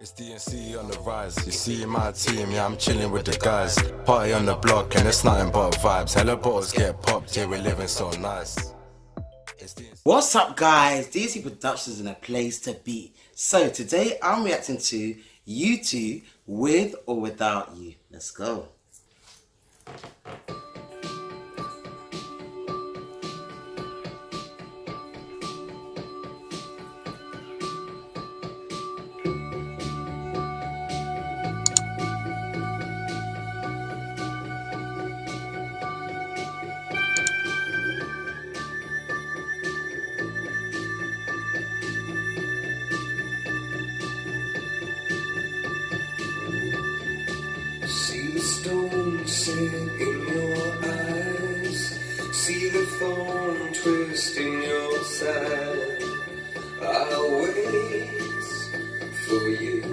It's D&C on the rise, you see my team, yeah, I'm chilling with the guys. Party on the block and it's nothing but vibes. Hella bottles get popped, yeah, we're living so nice. What's up guys, D&C Productions in a place to be. So today I'm reacting to U2 with or without you. Let's go. See the stone sink in your eyes, see the thorn twist in your side. I'll wait for you.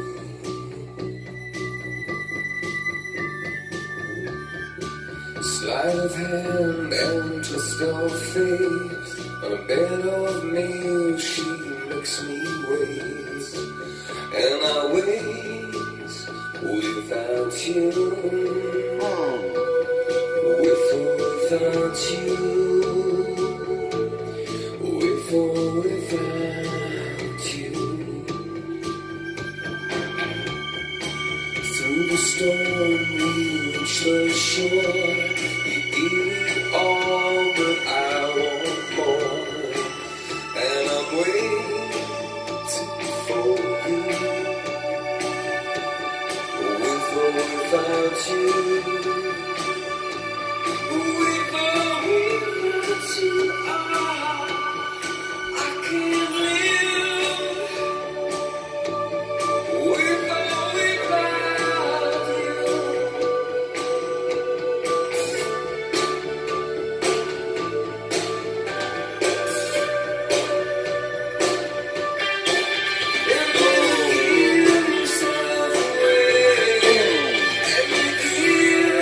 Sleight of hand and twist of fate, on a bed of nails she makes me wait, and I wait without you, with or without you, with or without you. Through the storm we reach the shore, you give it all but I want more, and I'm waiting for you. Without you, without you, I can't live. Without you. And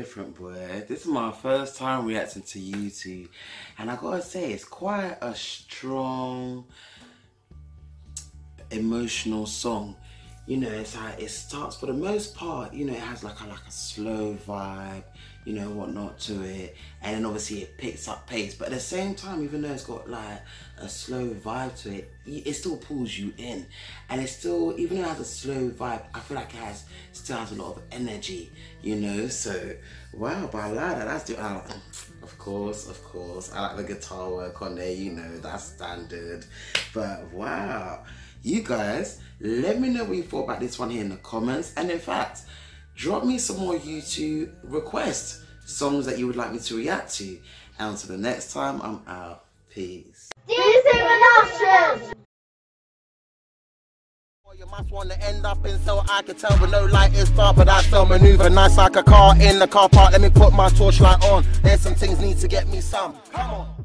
different, boy. This is my first time reacting to YouTube, and I gotta say, it's quite a strong, emotional song. You know, it's like, it starts, for the most part, you know, it has like a slow vibe, you know, whatnot to it, and then obviously it picks up pace, but at the same time, even though it's got like a slow vibe to it, it still pulls you in, and it's still, even though it has a slow vibe, I feel like it still has a lot of energy, you know. So wow, but I like that. That's of course, I like the guitar work on there, you know, that's standard. But wow, you guys, let me know what you thought about this one here in the comments, and in fact, drop me some more YouTube requests, songs that you would like me to react to. And until the next time, I'm out. Peace. D&C Productions! You must want to end up in so I can tell with no light is dark, but I still maneuver nice like a car in the car park. Let me put my torchlight on. There's some things need to get me some. Come on.